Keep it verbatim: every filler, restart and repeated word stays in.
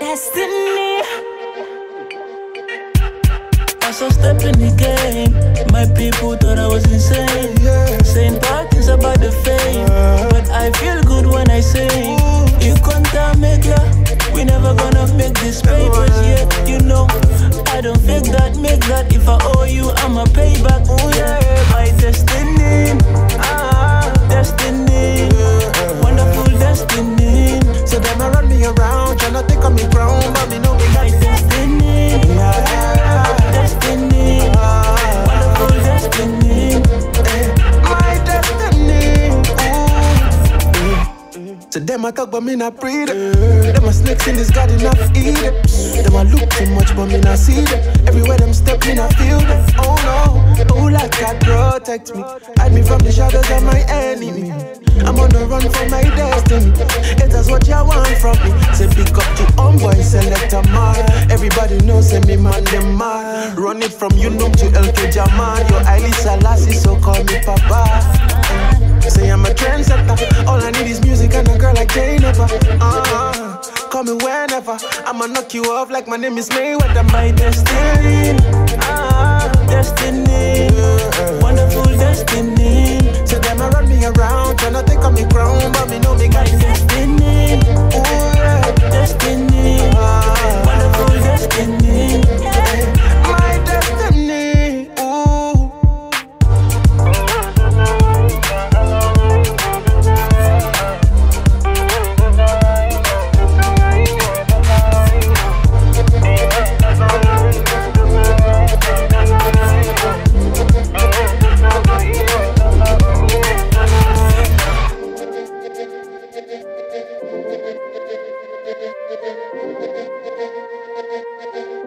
destiny. As I step in the game, my people thought I was insane. Yeah. Saying bad things about the fame, yeah. But I feel good when I sing. You can't make ya. We never gonna make this papers yet. You know, I don't fake that, make that. If I owe you, I'ma pay back. Oh yeah, my destiny, ah, destiny, yeah. Wonderful destiny. So them a run me around, tryna take on me ground, but me know me my destiny, yeah. Destiny, ah. Wonderful destiny, eh. My destiny. Ooh. So them a talk but me not breathe it. Them a snakes in this garden not eat it. Them a look too much but me not see them. Everywhere them step me not feel them. Oh no, oh like God protect me, hide me from the shadows of my enemy. I'm on the run for my destiny. It is what you want from me. Say pick up to homeboy, select a man. Everybody knows say me man them man. Run it from you know to L K Jaman. Yo Haile Selassie, so call me Papa. Say I'm a trendsetter. All I need is music and a girl like Jane Ever. Uh-huh. Call me whenever. I'ma knock you off like my name is Mayweather. My destiny, ah, destiny, yeah. Wonderful destiny. So them a run me around, tryna take on me crown, but me know me my got destiny, ooh yeah, destiny, ah. wonderful destiny, yeah. My destiny, ooh. Thank you.